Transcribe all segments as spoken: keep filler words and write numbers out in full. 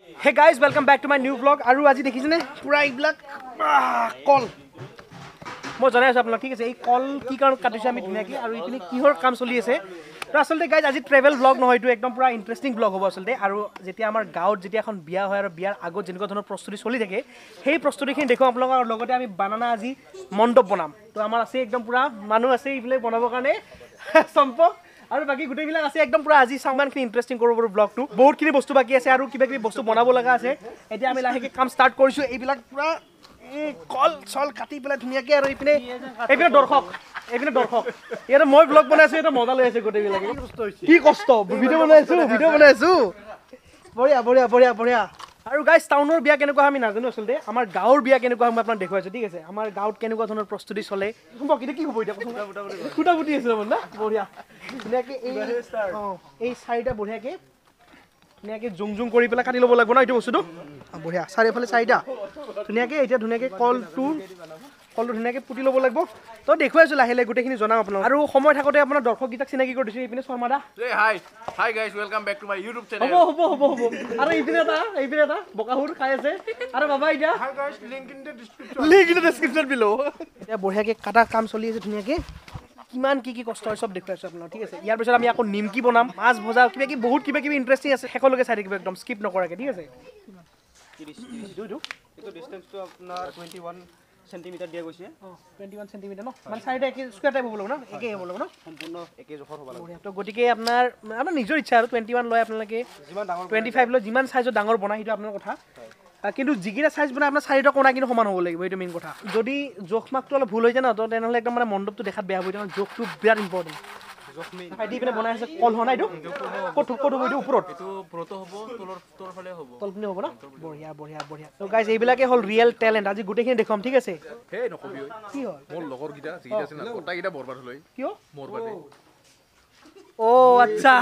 Hey guys, welcome back to my new vlog. Aru aji dekhise ne pura এইবিলাক কল মই জানাই আছো আপোনাক ঠিক আছে এই কল কি কাৰণ কাটিছে আমি ধুনিয়াকি আৰু ইপিনে কিহৰ কাম চলি আছে তো আসলে গাইজ আজি ট্ৰেভেল ব্লগ নহয় এটো একদম পুৰা ইন্টাৰেষ্টিং ব্লগ হ'ব আসলে আৰু যেতিয়া আমাৰ গাঁৱত যেতিয়া এখন বিয়া হয় আৰু বিয়াৰ আগত যেনেকুৱা ধৰণৰ প্ৰস্তুতি চলি থাকে সেই প্ৰস্তুতিখিনি দেখো আপোনালোকৰ আৰু লগতে আমি বানানা আজি মণ্ডপ বনাম তো আমাৰ আছে একদম পুৰা মানুহ আছে ইফালে বনাবৰ কাৰণে সম্পক আৰু বাকি গুটেইবিলাক আছে একদম পুৰা আজি সামানখিনি ইন্টাৰেষ্টিং কৰিব পাৰো ব্লগটো বহুতখিনি বস্তু বাকি আছে আৰু কিবা কিবি বস্তু বনাব লগা আছে এতিয়া আমি লাহেকে কাম ষ্টাৰ্ট কৰিছো এইবিলাক পুৰা কল চল কাটি পেলাই ধুনিয়াকে আৰু ইপিনে এইপিনে দৰ্শক এইপিনে দৰ্শক ইয়াতে মই ব্লগ বনাইছো এটা মজা লৈ আছে গোটেইবিলাকে কি কষ্ট ভিডিঅ' বনাইছো ভিডিঅ' বনাইছো বঢ়িয়া বঢ়িয়া বঢ়িয়া বঢ়িয়া আৰু গাইজ টাউনৰ বিয়া কেনেকুৱা আমি নাজানো আচলতে আমাৰ গাঁৱৰ বিয়া কেনেকুৱা মই আপোনাক দেখুৱাইছো ঠিক আছে আমাৰ গাঁৱত কেনেকুৱা ধৰণৰ প্ৰস্তুতি চলে সম্পৰ্কিত কি হ'ব এতিয়া খুটা ফুটি আছে মানে বঢ়িয়া ধুনীয়াকে এই এই চাৰিটা বঢ়িয়াকে ধুনীয়াকে জুং জুং কৰি পেলাই কাটি ল'ব লাগিব ন এইটো বস্তুটো বঢ়িয়া চাৰিওফালে চাৰিটা ধুনীয়াকে এতিয়া ধুনীয়াকে কলটো কলটো ধুনীয়াকে পুতি ল'ব লাগিব তো দেখুৱাইছো লাহে লাহে গোটেইখিনি জনাম আপোনাক আৰু সময় থাকোতে আপোনাৰ দৰ্শকগীতাক চিনাকি কৰি দিছো এইপিনে শৰ্মাদা hi hi guys welcome back to my YouTube channel হ'ব হ'ব হ'ব হ'ব আৰু এইপিনে এটা এইপিনে এটা বকাহুৰ খাই আছে আৰু বাবা এতিয়া hi guys link in the description link in the description below এতিয়া বঢ়িয়াকে কাটা কাম চলি আছে ধুনীয়াকে কিমান কি কি কষ্ট হয় সব দেখুৱাইছো আপোনাক ঠিক আছে ইয়াৰ পিছত আমি আকৌ নিমকি বনাম মাছ ভজা কিবা কি বহুত কিবা কিবি ইন্টাৰেষ্টিং আছে শেষলৈকে চাই থাকিব একদম স্কিপ নকৰাকে ঠিক আছে এইটো ডিসটেন্সটো আপোনাৰ twenty-one সেন্টিমিটাৰ দিয়া গৈছে twenty-one সেন্টিমিটাৰ ন মানে চাইডে একে স্কয়াৰ টাইপ হ'ব লাগিব ন একে হ'ব লাগিব ন সম্পূৰ্ণ একে জোখৰ হ'ব লাগিব তো গতিকে আপোনাৰ আপোনাৰ নিজৰ ইচ্ছা আৰু twenty-one লয় আপোনালোকে যিমান ডাঙৰ twenty-five লয় যিমান সাইজৰ ডাঙৰ বনাই সেইটো আপোনাৰ কথা কিন্তু যিকিটা সাইজ বনাই আপোনাৰ চাৰিটা কোণা কিন্তু সমান হ'ব লাগিব এইটো মেইন কথা যদি জোখ মাকটো অলপ ভুল হৈ যায় ন তো তেনেহ'লে একদম মানে মণ্ডপটো দেখাত বেয়া হ'ব কাৰণ জোখটো বিৰাট ইম্পৰ্টেণ্ট জখমি আইডি পিনে বনাই আছে কল হনাই এইটো কত কত হ'ব এইটো ওপৰত এইটো ব্ৰত হ'ব তলৰ তলৰ ফালে হ'ব তলপিনে হ'ব ন বঢ়িয়া বঢ়িয়া বঢ়িয়া তো গাইজ এইবিলাকে হ'ল ৰিয়েল টেলেণ্ট আজি গোটেইখিনি দেখুৱাম ঠিক আছে হে নকবি ঐ কি হ'ল মোৰ লগৰ গিটা যিটা আছে না কটা গিটা বৰবাদ হলই কিয় মোৰ বাদে ও আচ্ছা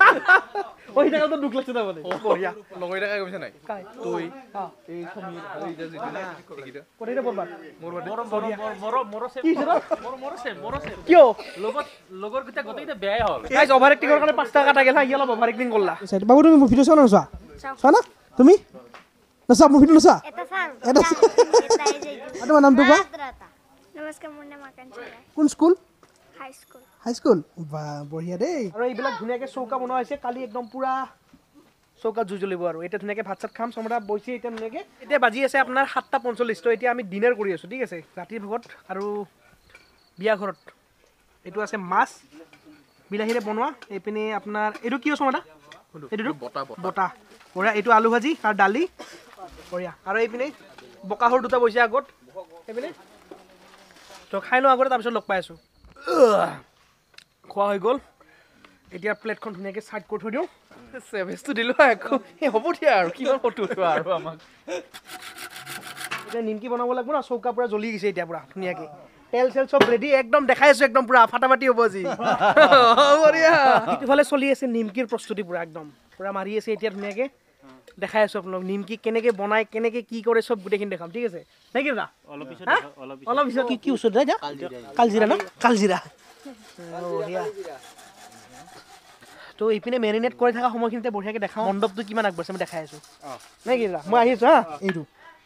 ওই টাকা তো দুখ লাগছে না মানে বঢ়িয়া লগৰ গিটা কাই কৈছে নাই কাই তুই হ্যাঁ এই সমীৰ এই যে যিটা না গিটা কোটিটা বৰবাদ মোৰ বাদে মোৰ মৰছে কি জৰা মোৰ মৰছে মৰছে কিয় লগত লগৰ কিটা গতেইটা বেয়াই হ'ল গাইজ অভাৰ এক্টিংৰ কাৰণে পাঁচ টাকা কাটা গেল হা ইয়া অলপ অভাৰ এক্টিং কৰলা বাবু তুমি মোৰ ভিডিঅ' চোৱা না চোৱা চোৱা না তুমি নচা মোৰ ভিডিঅ' নচা এটা সাং এটা তোমাৰ নামটো কোৱা নমস্কাৰ মোৰ নাম আকাংক্ষা কোন school high school high school বা বঢ়িয়া দেই আৰু এইবিলাক ধুনীয়াকে চৌকা বনোৱা হৈছে কালি একদম পুৰা চৌকা জুই জ্বলিব আৰু এতিয়া ধুনীয়াকে ভাত চাত খাম চমৰা বইছে এতিয়া ধুনীয়াকে এতিয়া বাজি আছে আপোনাৰ সাতটা পঞ্চল্লিছ তো এতিয়া আমি ডিনাৰ কৰি আছো ঠিক আছে ৰাতিৰ ভাগত আৰু বিয়া ঘৰত এইটো আছে মাছ বিলাহীৰে বনোৱা এইপিনে আপোনাৰ এইটো কি চমৰা এইটো বটা বটা বঢ়িয়া এইটো আলু ভাজি আৰু দালি বঢ়িয়া আৰু এইপিনে বকাহৰ দুটা বইছে আগত এইপিনে তো খাই লওঁ আগতে তাৰপিছত লগ পাই আছো খোৱা হৈ গ'ল এতিয়া প্লেটখন ধুনীয়াকৈ চাইড কৰি থৈ দিওঁ চেভেজটো দিলোঁ আকৌ এই হ'ব দিয়া আৰু কিমান ফটো উঠোৱা আৰু আমাক এতিয়া নিমকি বনাব লাগিব ন চৌকা পূৰা জ্বলি গৈছে এতিয়া পূৰা ধুনীয়াকৈ তেল চেল চব ৰেডি একদম দেখাই আছোঁ একদম পূৰা ফাটাফাটি হ'ব আজি বঢ়িয়া ইফালে চলি আছে নিমকিৰ প্ৰস্তুতি পূৰা একদম পূৰা মাৰি আছে এতিয়া ধুনীয়াকৈ দেখাই আছোঁ আপোনালোক নিমকি কেনেকৈ বনাই কেনেকৈ কি কৰে চব গোটেইখিনি দেখাম ঠিক আছে নে কি দাদা অলপ পিছত অলপ অলপ পিছত কি কি ওচৰত যায় কালজিৰা ন কালজিৰা তো এইপিনে মেৰিনেট কৰি থকা সময়খিনিতে বঢ়িয়াকৈ দেখাওঁ মণ্ডপটো কিমান আগবাঢ়িছে মই দেখাই আছোঁ নে কি দাদা মই আহিছোঁ হা এইটো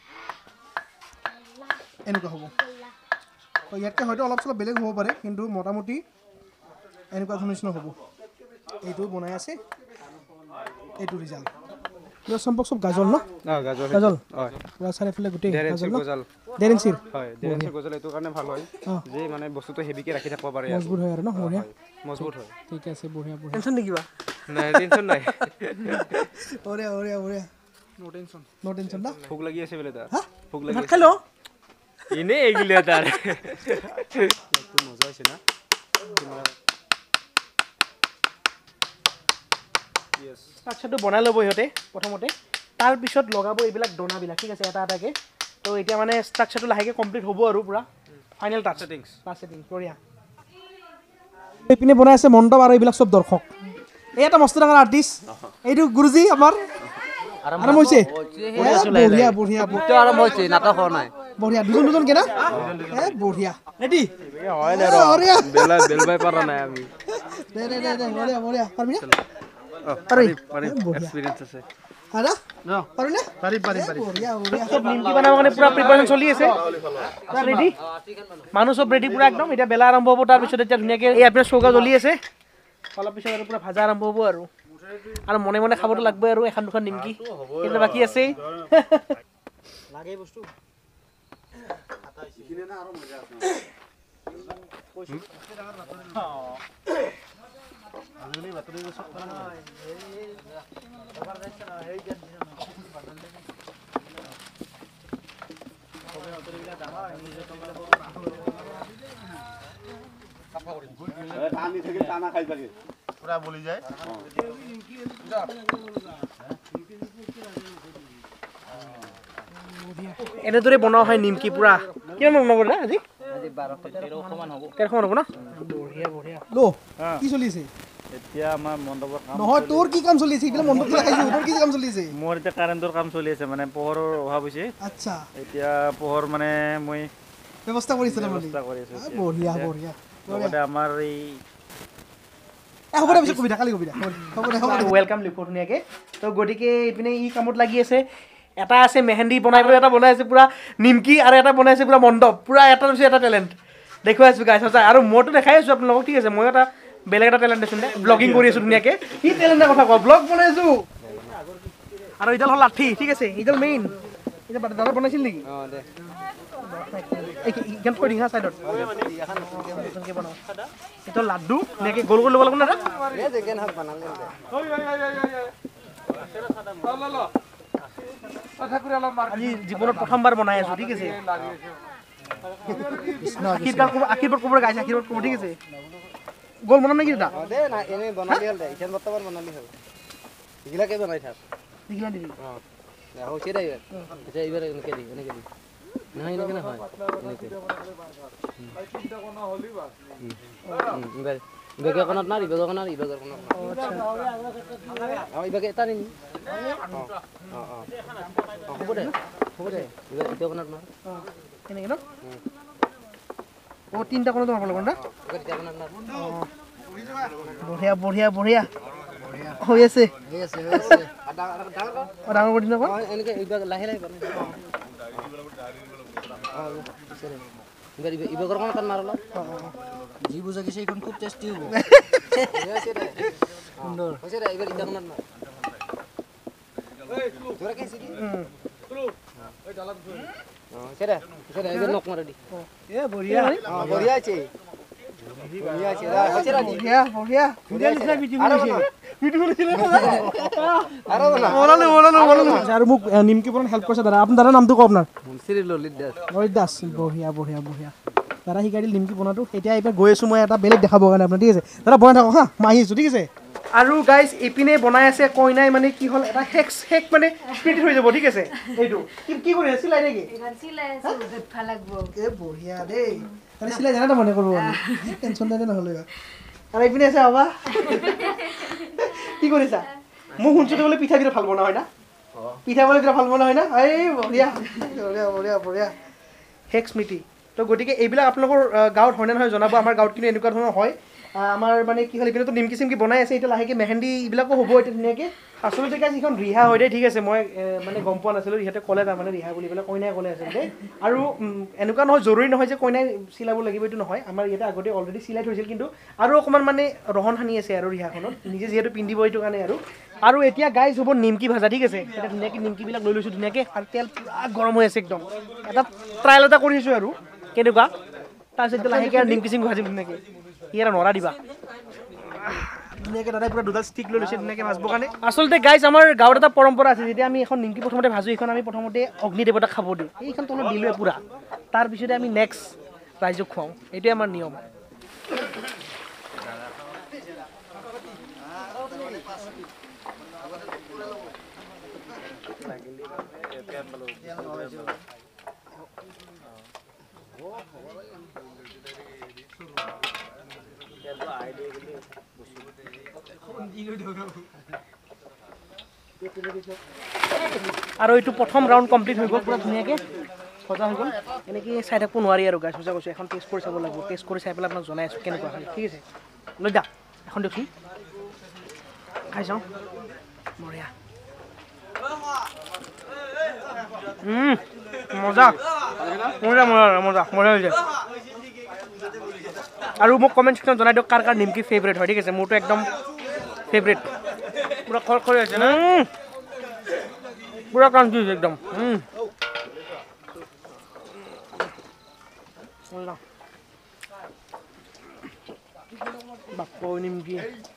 এনেকুৱা হ'ব ইয়াতকৈ হয়তো অলপ চলপ বেলেগ হ'ব পাৰে কিন্তু মোটামুটি এনেকুৱা ধৰণৰ নিচিনা হ'ব এইটো বনাই আছে এইটো ৰিজাল্ট সম্পৰ্ক চব গাজল ন গাজল গাজল হয় পুৰা চাৰিওফালে গোটেই ডেৰ ইঞ্চি গাজল ন গজাল ডেৰ ইঞ্চিৰ হয় ডেৰ ইঞ্চি গজাল এইটো কাৰণে ভাল হয় অ। যে মানে বস্তুটো হেভিকে ৰাখি থাকিব পাৰে মজবুত হয় আৰু ন বঢ়িয়া মজবুত হয় ঠিক আছে বঢ়িয়া বঢ়িয়া টেনশ্যন নেকি বা নাই টেনশ্যন নাই বঢ়িয়া বঢ়িয়া বঢ়িয়া নো টেনশ্যন নো টেনশ্যন না ভোক লাগি আছে বোলে তাৰ হা ভোক লাগি ভাত আছে খাই লওঁ এনেই এগিলে তাৰ মজা হৈছে না ষ্ট্ৰাকচাৰটো বনাই ল'ব সিহঁতে প্ৰথমতে তাৰপিছত লগাব এইবিলাক দনাবিলাক ঠিক আছে এটা এটাকৈ তো এতিয়া মানে ষ্ট্ৰাকচাৰটো লাহেকৈ কমপ্লিট হ'ব আৰু পূৰা final touch settings touch setting বঢ়িয়া এইপিনে বনাই আছে মণ্ডপ আৰু এইবিলাক চব দৰ্শক এই এটা মস্ত ডাঙৰ আৰ্টিষ্ট এইটো গুৰুজী আমাৰ আৰম্ভ হৈছে বঢ়িয়া বঢ়িয়া আৰম্ভ হৈছে নাটক হোৱা নাই বঢ়িয়া দুজন দুজন কেনা এ বঢ়িয়া ৰেডি হয় দে বেলা বেলবাই পাৰা নাই আমি দে দে দে বঢ়িয়া বঢ়িয়া পাৰবি পাৰিম পাৰিম এক্সপেৰিয়েন্স আছে আৰা পাৰোঁ নে পাৰিম পাৰিম পাৰিম বঢ়িয়া বঢ়িয়া চব নিমকি বনাবৰ কাৰণে পুৰা প্ৰিপাৰেশ্যন চলি আছে পুৰা ৰেডি মানুহ চব ৰেডি পুৰা একদম এতিয়া বেলা আৰম্ভ হ'ব তাৰপিছত এতিয়া ধুনীয়াকৈ এই আপোনাৰ চৌকা জ্বলি আছে অলপ পিছত আৰু পুৰা ভাজা আৰম্ভ হ'ব আৰু আৰু মনে মনে খাবতো লাগবই আৰু এখন দুখন নিমকি কিন্তু বাকী আছেই লাগে বস্তু পুৰা বলি যায় এনেদৰে বনোৱা হয় নিমকি পুৰা কিমান বনাব না আজি আজি বাৰশ তেৰশ মান হ'ব কেইখন হ'ব না বঢ়িয়া বঢ়িয়া লো কি চলি আছে এতিয়া আমাৰ মণ্ডপৰ কাম নহয় তোৰ কি কাম চলি আছে এইবিলাক মণ্ডপ দেখাইছো তোৰ কি কাম চলি আছে মোৰ এতিয়া কাৰেণ্টৰ কাম চলি আছে মানে পোহৰৰ অভাৱ হৈছে আচ্ছা এতিয়া পোহৰ মানে মই ব্যৱস্থা কৰিছে তাৰমানে ব্যৱস্থা কৰি আছো আ, বঢ়িয়া বঢ়িয়া লগতে আমাৰ এই এ হ'ব দে পিছত কবি দে কালি কবি দে হ'ব দে হ'ব দে হ'ব দে ৱেলকাম লিখো ধুনীয়াকৈ তো গতিকে এইপিনে ই কামত লাগি আছে এটা আছে মেহেন্দি বনাই পেলাই এটা বনাই আছে পুৰা নিমকি আৰু এটা বনাই আছে পুৰা মণ্ডপ পুৰা এটা হৈছে এটা টেলেণ্ট দেখুৱাই আছোঁ গাইছ সঁচা আৰু মইতো দেখাই আছোঁ আপোনালোকক ঠিক আছে মই এটা বেলেগ এটা টেলেণ্ট দেচোন দে ব্লগিং কৰি আছোঁ ধুনীয়াকৈ কি টেলেণ্টৰ কথা কওঁ ব্লগ বনাইছোঁ আৰু এইডাল হ'ল লাঠি ঠিক আছে এইডাল মেইন এতিয়া দাদা বনাইছিল নেকি অঁ দে এইখন থৈ দিম হা ছাইডত বনাওঁ এইটো লাড্ডু ধুনীয়াকৈ গোল কৰি ল'ব লাগিব না দাদা এই জেগেন হাক বনালে আজি জীৱনত প্ৰথমবাৰ বনাই আছোঁ ঠিক আছে আশীৰ্বাদ ক'ব আশীৰ্বাদ ক'ব গাইছে আশীৰ্বাদ ক'ব ঠিক আছে গোল বনাম নেকি দাদা অঁ দে না এনেই বনালি হ'ল দে এতিয়া বৰ্তমান বনালি হ'ল এইগিলাকে বনাই থাক দেখিলা দিবি অঁ দে হৈছে দে এইবাৰ এতিয়া এইবাৰ এনেকৈ দি এনেকৈ দি নহয় এনেকৈ নহয় এনেকৈ এইবাৰ ইবাগে কোণত মাৰ ইবাগৰ কোণত ইবাগৰ কোণত অঁ ইবাগে এটা নিনি অঁ অঁ অঁ হ'ব দে হ'ব দে ইবাৰ ইটো কোণত মাৰ এনেকৈ ন অঁ তিনিটা কোণতো মাৰিব লাগিব না ইবাৰ ইটা কোণত মাৰ বঢ়িয়া বঢ়িয়া বঢ়িয়া হৈ আছে হৈ আছে হৈ আছে ডাঙৰ ডাঙৰ অঁ ডাঙৰ কৰি দিম আকৌ অঁ এনেকৈ ইবাৰ লাহে লাহে বনাই অঁ ইবাৰ ইবাগৰ কোণত মাৰ অলপ যি বুজা গৈছে এইখন খুব টেষ্টি হ'ব সুন্দৰ হৈছে দে এইবাৰ ইটা কোণত মাৰ তোৰা কি চিকি অঁ হৈছে দে হৈছে দে এইবাৰ নক মাৰ দি এ বঢ়িয়া অঁ বঢ়িয়া আছে বঢ়িয়া আছে হৈছে দে বঢ়িয়া বঢ়িয়া ধুনীয়া নিচিনা ভিডিঅ' আৰু কৰিছে বনা ভিডিঅ' কৰিছিলে আৰু বনা বনালো বনালো বনালো আৰু মোক নিমকি বনাত হেল্প কৰিছে দাদা আপোনাৰ দাদাৰ নামটো কওক আপোনাৰ মুনচিৰি ললিত দাস ললিত দাস বঢ়িয়া বঢ়িয়া বঢ়িয়া দাদা শিকাই দিল নিমকি বনাটো এতিয়া এইবাৰ গৈ আছোঁ মই এটা বেলেগ দেখাবৰ কাৰণে আপোনাৰ ঠিক আছে দাদা বনাই থাকক হা মই আহি আছোঁ ঠিক আছে আৰু গাইজ ইপিনে বনাই আছে কইনাই মানে কি হ'ল এটা শেক শেক মানে স্প্লিট হৈ যাব ঠিক আছে এইটো কি কি কৰি আছে চিলাই নেকি এ বঢ়িয়া দেই তাহলে চিলাই জানা মনে কৰিব টেনশ্যন নাই নহ'লে আৰু এইপিনে আছে বাবা কি কৰিছা মোক শুনছোঁ বোলে পিঠা বিৰাট ভাল বনোৱা হয় না পিঠা বোলে বিৰাট ভাল বনোৱা হয় না এই বঢ়িয়া বঢ়িয়া বঢ়িয়া বঢ়িয়া শেক স্মৃতি তো গতিকে এইবিলাক আপোনালোকৰ গাঁৱত হয়নে নহয় জনাব আমাৰ গাঁৱত কিন্তু এনেকুৱা ধৰণৰ হয় আমাৰ মানে কি হ'ল এইপিনেতো নিমকি চিমকি বনাই আছে এতিয়া লাহেকৈ মেহেন্দি এইবিলাকো হ'ব এতিয়া ধুনীয়াকৈ আচলতে গাইজ এইখন ৰিহা হয় দেই ঠিক আছে মই মানে গম পোৱা নাছিলোঁ ইহঁতে ক'লে তাৰমানে ৰিহা বুলি পেলাই কইনাই ক'লে আচলতে আৰু এনেকুৱা নহয় জৰুৰী নহয় যে কইনাই চিলাব লাগিব এইটো নহয় আমাৰ ইয়াতে আগতে অলৰেডি চিলাই থৈছিল কিন্তু আৰু অকণমান মানে ৰহন সানি আছে আৰু ৰিহাখনত নিজে যিহেতু পিন্ধিব এইটো কাৰণে আৰু আৰু এতিয়া গাইজ হ'ব নিমকি ভাজা ঠিক আছে এতিয়া ধুনীয়াকৈ নিমকিবিলাক লৈ লৈছোঁ ধুনীয়াকৈ আৰু তেল পূৰা গৰম হৈ আছে একদম এটা ট্ৰায়েল এটা কৰিছোঁ আৰু কেনেকুৱা তাৰপিছত এতিয়া লাহেকৈ আৰু নিমকি চিমকি ভাজিম ধুনীয়াকৈ ই এটা নৰা দিবা ধুনীয়াকৈ দাদাই পুৰা দুডাল ষ্টিক লৈ লৈছে ধুনীয়াকৈ ভাজিবৰ কাৰণে আচলতে গাইজ আমাৰ গাঁৱত এটা পৰম্পৰা আছে যেতিয়া আমি এখন নিমকি প্ৰথমতে ভাজোঁ এইখন আমি প্ৰথমতে অগ্নি দেৱতাক খাব দিওঁ এইখন তলত দিলোৱে পূৰা তাৰপিছতে আমি নেক্সট ৰাইজক খুৱাওঁ এইটোৱে আমাৰ নিয়ম আৰু এইটো প্ৰথম ৰাউণ্ড কমপ্লিট হৈ গ'ল পুৰা ধুনীয়াকৈ সজা হৈ গ'ল এনেকৈ চাই থাকিব নোৱাৰি আৰু গাছ সজা কৈছোঁ এখন টেষ্ট কৰি চাব লাগিব টেষ্ট কৰি চাই পেলাই আপোনাক জনাই আছোঁ কেনেকুৱা হয় ঠিক আছে লৈ যা এখন দিয়কচোন খাই চাওঁ বঢ়িয়া উম মজা মজা মজা মজা মজা হৈছে আৰু মোক কমেণ্ট ছেকশ্যন জনাই দিয়ক কাৰ কাৰ নিমকি ফেভৰেট হয় ঠিক আছে মোৰতো একদম ফেভৰেট পুৰা খৰখৰি হৈছে না পুৰা ক্ৰাঞ্চি হৈছে একদম বাপ্পা নিমকি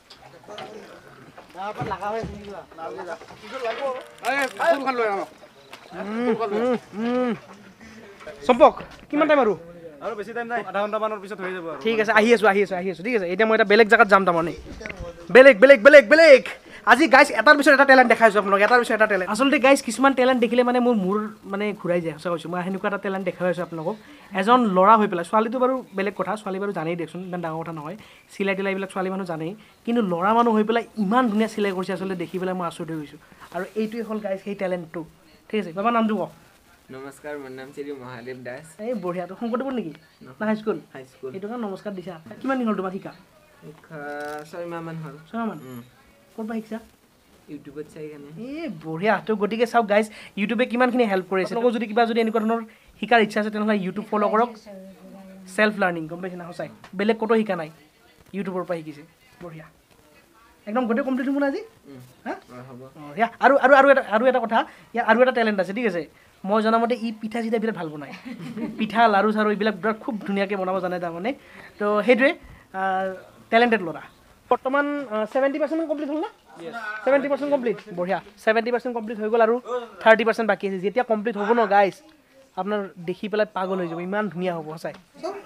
চম্পক কিমান টাইম আৰু আৰু বেছি টাইম নাই আধা ঘণ্টামানৰ পিছত হৈ যাব আৰু ঠিক আছে আহি আছোঁ আহি আছোঁ আহি আছোঁ ঠিক আছে এতিয়া মই এটা বেলেগ জেগাত যাম তাৰমানে বেলেগ বেলেগ বেলেগ বেলেগ আজি গাইজ এটাৰ পিছত এটা টেলেণ্ট দেখাইছোঁ আপোনালোক এটাৰ পিছত এটা টেলেণ্ট আচলতে গাইজ কিছুমান টেলেণ্ট দেখিলে মানে মোৰ মূৰ মানে ঘূৰাই যায় সঁচা কৈছোঁ মই সেনেকুৱা এটা টেলেণ্ট দেখাই আছোঁ আপোনালোকক এজন ল'ৰা হৈ পেলাই ছোৱালীটো বাৰু বেলেগ কথা ছোৱালী বাৰু জানেই দিয়কচোন ইমান ডাঙৰ কথা নহয় চিলাই তিলাই এইবিলাক ছোৱালী মানুহ জানেই কিন্তু ল'ৰা মানুহ হৈ পেলাই ইমান ধুনীয়া চিলাই কৰিছে আচলতে দেখি পেলাই মই আচৰিত হৈ গৈছোঁ আৰু এইটোৱে হ'ল গাইজ সেই টেলেণ্টটো ঠিক আছে বাবা নামটো কওক নমস্কাৰ মোৰ নাম শ্ৰী মহাদেৱ দাস এই বঢ়িয়াটো শংকৰদেৱৰ নেকি না হাইস্কুল হাইস্কুল সেইটো কাৰণে নমস্কাৰ দিছা কিমান দিন হ'ল তোমাৰ শিকা ছয় মাহমান হ'ল ছয়মান ক'ৰ পৰা শিকছা ইউটিউবত চাই কেনে এই বঢ়িয়া তো গতিকে চাওক গাইজ ইউটিউবে কিমানখিনি হেল্প কৰিছে আপোনালোকৰ যদি কিবা যদি এনেকুৱা ধৰণৰ শিকাৰ ইচ্ছা আছে তেনেহ'লে ইউটিউব ফ'ল' কৰক চেল্ফ লাৰ্ণিং গম পাইছে না সঁচাই বেলেগ ক'তো শিকা নাই ইউটিউবৰ পৰা শিকিছে বঢ়িয়া একদম গোটেই কমপ্লিট হ'ব না আজি হা হ'ব বঢ়িয়া আৰু আৰু আৰু এটা আৰু এটা কথা ইয়াৰ আৰু এটা টেলেণ্ট আছে ঠিক আছে মই জনামতে ই পিঠা চিঠা বিৰাট ভাল বনায় পিঠা লাৰু চাৰু এইবিলাক বিৰাট খুব ধুনীয়াকৈ বনাব জানে তাৰমানে তো সেইটোৱে টেলেণ্টেড ল'ৰা বৰ্তমান ছেভেণ্টি পাৰ্চেণ্ট কমপ্লিট হ'ল না ছেভেণ্টি পাৰ্চেণ্ট কমপ্লিট বঢ়িয়া ছেভেণ্টি পাৰ্চেণ্ট কমপ্লিট হৈ গ'ল আৰু থাৰ্টি পাৰ্চেণ্ট বাকী আছে যেতিয়া কমপ্লিট হ'ব ন গাইজ আপোনাৰ দেখি পেলাই পাগল হৈ যাব ইমান ধুনীয়া হ'ব সঁচাই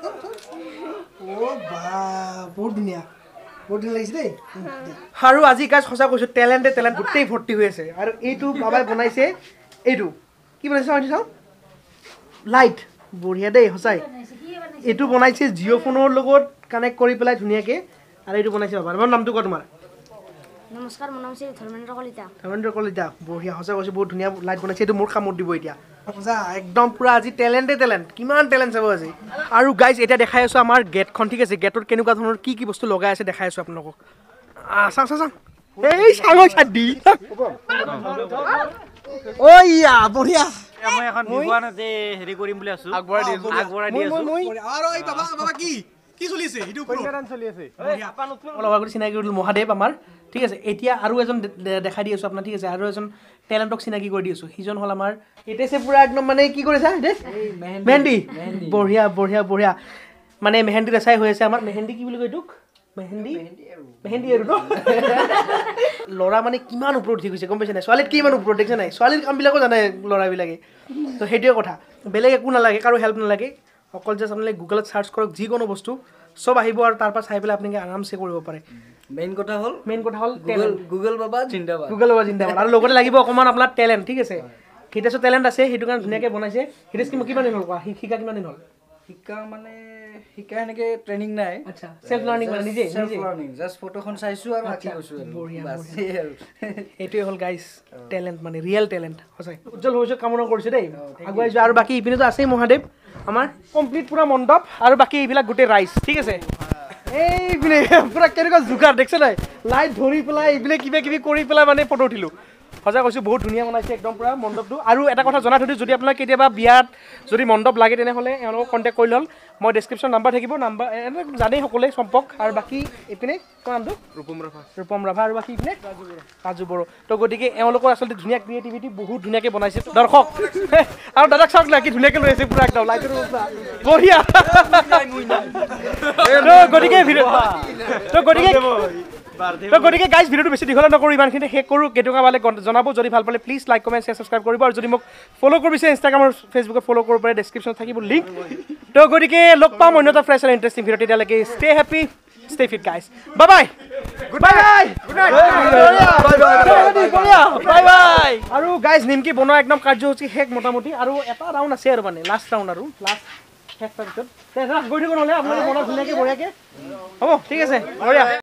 বহুত ধুনীয়া বহুত ধুনীয়া লাগিছে দেই আৰু আজি গাইজ সঁচা কৈছোঁ টেলেণ্টে টেলেণ্ট গোটেই ভৰ্তি হৈ আছে আৰু এইটো বাবাই বনাইছে এইটো কি বনাইছে মই চাওঁ লাইট বঢ়িয়া দেই সঁচাই এইটো বনাইছে জিঅ' ফোনৰ লগত কানেক্ট কৰি পেলাই ধুনীয়াকৈ আৰু এইটো বনাইছে বাবা মোৰ নামটো কোৱা তোমাৰ নমস্কাৰ মোৰ নাম শ্ৰী ধৰ্মেন্দ্ৰ কলিতা ধৰ্মেন্দ্ৰ কলিতা বঢ়িয়া সঁচা কৈছোঁ বহুত ধুনীয়া লাইট বনাইছে এইটো মোৰ কামত দিব এতিয়া সঁচা একদম পূৰা আজি টেলেণ্টে টেলেণ্ট কিমান টেলেণ্ট চাব আজি আৰু গাইজ এতিয়া দেখাই আছোঁ আমাৰ গেটখন ঠিক আছে গেটত কেনেকুৱা ধৰণৰ কি কি বস্তু লগাই আছে দেখাই আছোঁ আপোনালোকক চাওঁ চাওঁ চাওঁ এই চাঙৰ চাদি ঐ ইয়া বঢ়িয়া মই এখন বিহুৱানতে হেৰি কৰিম বুলি আছোঁ আগবঢ়াই দি আছোঁ আগবঢ়াই দি আছোঁ আৰু এই বাবা বাবা কি কি চলি আছে এইটো চলি আছে অলপ আগতে চিনাকি কৰিলোঁ মহাদেৱ আমাৰ ঠিক আছে এতিয়া আৰু এজন দেখাই দি আছোঁ আপোনাৰ ঠিক আছে আৰু এজন টেলেণ্টক চিনাকি কৰি দি আছোঁ সিজন হ'ল আমাৰ এতিয়া পূৰা একদম মানে কি কৰিছা মেহেন্দি বঢ়িয়া বঢ়িয়া বঢ়িয়া মানে মেহেন্দি ৰেচাই হৈ আছে আমাৰ মেহেন্দি কি বুলি কয় এইটোক মেহেন্দি মেহেন্দি আৰু ন ল'ৰা মানে কিমান ওপৰত উঠি গৈছে গম পাইছে নাই ছোৱালীত কিমান ওপৰত দেখিছে নাই ছোৱালীৰ কামবিলাকো জানে ল'ৰাবিলাকে তো সেইটোৱে কথা বেলেগ একো নালাগে কাৰো হেল্প নালাগে অকল জাষ্ট আপোনালোকে গুগলত চাৰ্চ কৰক যিকোনো বস্তু চব আহিব আৰু তাৰ পৰা চাই পেলাই আপোনালোকে আৰামছে কৰিব পাৰে মেইন কথা হ'ল মেইন কথা হ'ল গুগল গুগল বাবা জিন্দাবাদ গুগল বাবা জিন্দাবাদ আৰু লগতে লাগিব অকণমান আপোনাৰ টেলেণ্ট ঠিক আছে হিতেশৰ টেলেণ্ট আছে সেইটো কাৰণে ধুনীয়াকৈ বনাইছে হিতেশ কিমান দিন হ'ল কোৱা শিকা কিমান দিন হ'ল শিকা মানে শিকা এনেকে ট্ৰেইনিং নাই আচ্ছা চেল্ফ লাৰ্ণিং মানে নিজে চেল্ফ নিজে লাৰ্ণিং জাষ্ট ফটোখন চাইছোঁ আৰু আঁকি গৈছোঁ আৰু বঢ়িয়া, বাছ বঢ়িয়া। সেই আৰু এইটোৱে হ'ল গাইজ টেলেণ্ট মানে ৰিয়েল টেলেণ্ট সঁচাই উজ্জ্বল ভৱিষ্যত কামনা কৰিছোঁ দেই আগুৱাই যোৱা আৰু বাকী ইপিনেতো আছেই মহাদেৱ আমাৰ কমপ্লিট পূৰা মণ্ডপ আৰু বাকী এইবিলাক গোটেই ৰাইজ ঠিক আছে এইপিনে পূৰা কেনেকুৱা জোগাৰ দেখিছে নাই লাইট ধৰি পেলাই এইপিনে কিবা কিবি কৰি পেলাই মানে ফটো উঠিলোঁ সঁচা কৈছোঁ বহুত ধুনীয়া বনাইছে একদম পূৰা মণ্ডপটো আৰু এটা কথা জনাই থৈ দিওঁ যদি আপোনাক কেতিয়াবা বিয়াত যদি মণ্ডপ লাগে তেনেহ'লে এওঁলোকক কণ্টেক্ট কৰি ল'ল মই ডেছক্ৰিপশ্যন নাম্বাৰ থাকিব নাম্বাৰ এনে জানেই সকলোৱে চম্পক আৰু বাকী এইপিনে কোৱা নামটো ৰূপম ৰাভা ৰূপম ৰাভা আৰু বাকী ইপিনে কাজু বড়ো তো গতিকে এওঁলোকৰ আচলতে ধুনীয়া ক্ৰিয়েটিভিটি বহুত ধুনীয়াকৈ বনাইছে দৰ্শক আৰু দাদাক চাওক না কি ধুনীয়াকৈ লৈ আছে পূৰা একদম লাইটৰ বঢ়িয়া গতিকে তো গতিকে তো গতিকে গাইজ ভিডিঅ'টো বেছি দীঘলে নকৰোঁ ইমানখিনি শেষ কৰোঁ কেইটকা পালে জনাব যদি ভাল পালে please like comment share subscribe কৰিব আৰু যদি মোক ফ'ল' কৰিব বিচাৰে ইনষ্টাগ্ৰাম আৰু ফেচবুকত ফ'ল' কৰিব পাৰে ডেছক্ৰিপশ্যনত থাকিব লিংক তো গতিকে লগ পাম অন্য এটা ফ্ৰেছ আৰু ইণ্টাৰেষ্টিং ভিডিঅ' তেতিয়ালৈকে stay happy stay fit guys bye bye good bye bye bye আৰু গাইজ নিমকি বনোৱা একদম কাৰ্যসূচী শেষ মোটামুটি আৰু এটা ৰাউণ্ড আছে আৰু মানে লাষ্ট ৰাউণ্ড আৰু লাষ্ট শেষ তাৰপিছত গৈ থাকিব নহ'লে আপোনালোকে বনাওক ধুনীয়াকৈ বঢ়িয়াকৈ হ'ব ঠিক আছে বঢ়িয়া